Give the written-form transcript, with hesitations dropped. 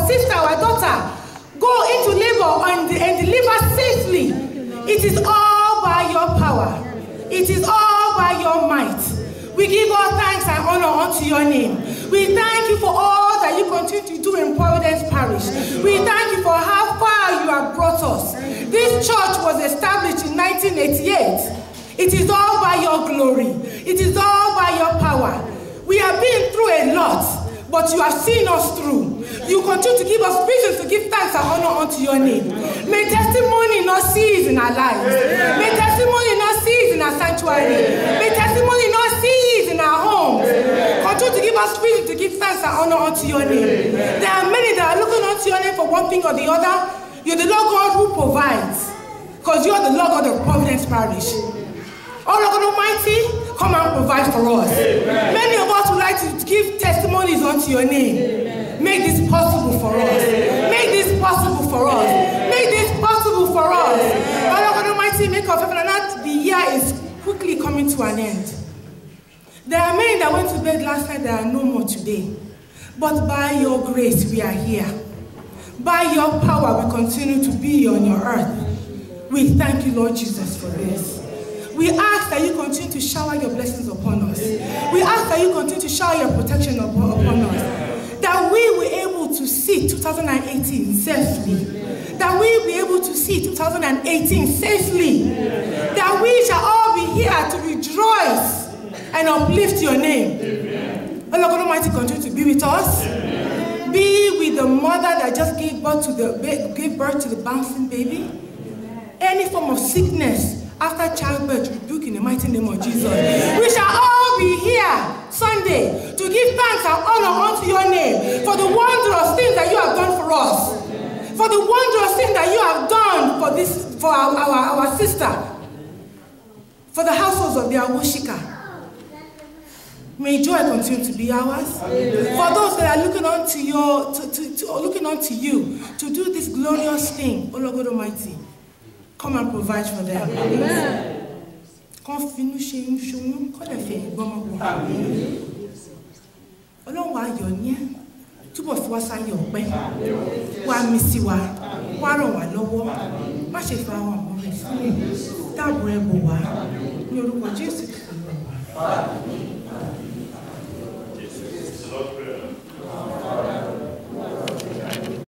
our sister, our daughter, go into labor and deliver safely. It is all by your power. It is all by your might. We give all thanks and honor unto your name. We thank you for all that you continue to do in Providence Parish. We thank you for how far you have brought us. This church was established in 1988. It is all by your glory. It is all by your power. We have been through a lot, but you have seen us through. You continue to give us reasons to give thanks and honor unto your name. May testimony not cease in our lives. May testimony not cease in our sanctuary. May testimony not cease in our homes. Continue to give us reason to give thanks and honor unto your name. There are many that are looking unto your name for one thing or the other. You're the Lord God who provides, because you're the Lord God of Providence Parish. Oh Lord God Almighty, come and provide for us. Amen. Many of us would like to give testimonies unto your name. Amen. Make this possible for us. Amen. Make this possible for us. Amen. Make this possible for us. Oh Lord God Almighty, make of heaven and earth. The year is quickly coming to an end. There are many that went to bed last night that are no more today. But by your grace, we are here. By your power, we continue to be on your earth. We thank you, Lord Jesus, for this. We ask that you continue to shower your blessings upon us. We ask that you continue to shower your protection upon us. That we will be able to see 2018 safely. That we will be able to see 2018 safely. That we shall all be here to rejoice and uplift your name. Oh Lord God Almighty, continue to be with us. Be with the mother that just gave birth to the bouncing baby. Any form of sickness after childbirth, rebuke in the mighty name of Jesus. We shall all be here Sunday to give thanks and honor unto your name for the wondrous things that you have done for us. For the wondrous things that you have done for our sister. For the households of the Awoshika. May joy continue to be ours. Amen. For those that are looking unto you to do this glorious thing, O Lord God Almighty, come and provide for them. Amen. Ọlọ́run wa yọ̀ ní túbọ̀ fi wá sáyé ọpẹ́ wá mí sí wa wá ràn wá lọ́wọ́ má ṣe fa àwọn ọmọ rẹ̀ sílẹ̀ dáàbò ẹ bò wá ní orúkọ Jésù.